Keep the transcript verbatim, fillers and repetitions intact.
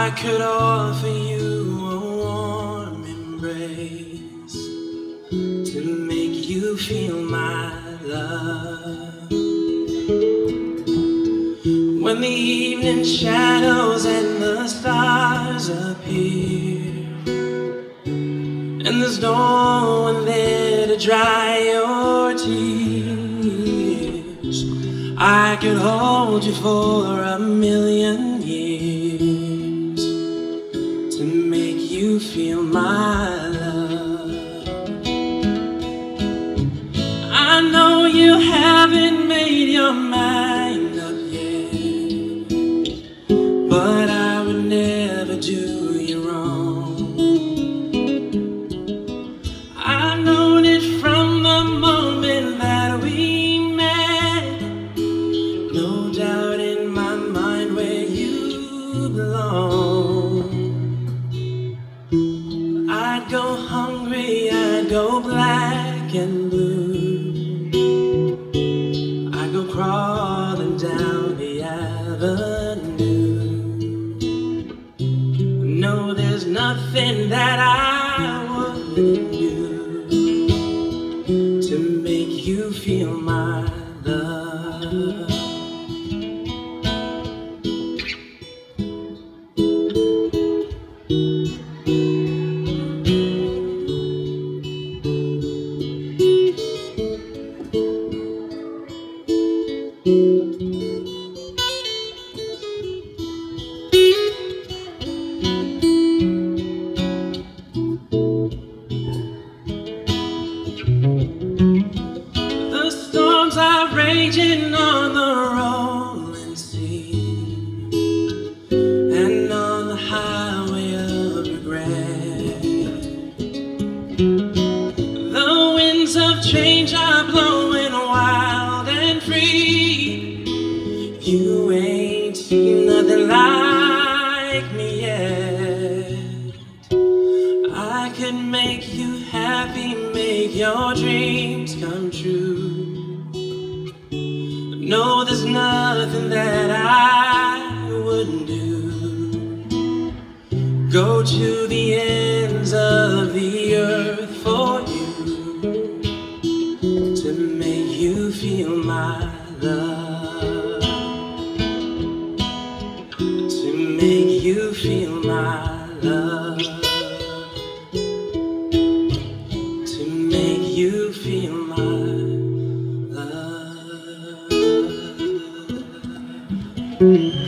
I could offer you a warm embrace to make you feel my love. When the evening shadows and the stars appear, and there's no one there to dry your tears, I could hold you for a million years to make you feel my love. I know you haven't made your mind up yet, but I would never do you wrong. I've known it from the moment that we met. No doubt in my mind where you belong. I'd go hungry, I'd go black and blue, I'd go crawling down the avenue. No, there's nothing that I wouldn't do to make you feel my love. The storms are raging on the rolling sea and on the highway of regret. The winds of change are blowing wild and free. You ain't seen nothing like me yet. I could make you happy, make your dreams come true. No, there's nothing that I wouldn't do. Go to the ends of the earth for you to make you feel my love, to make you feel my love, to make you feel my love.